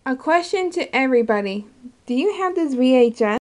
A question to everybody. Do you have this VHS?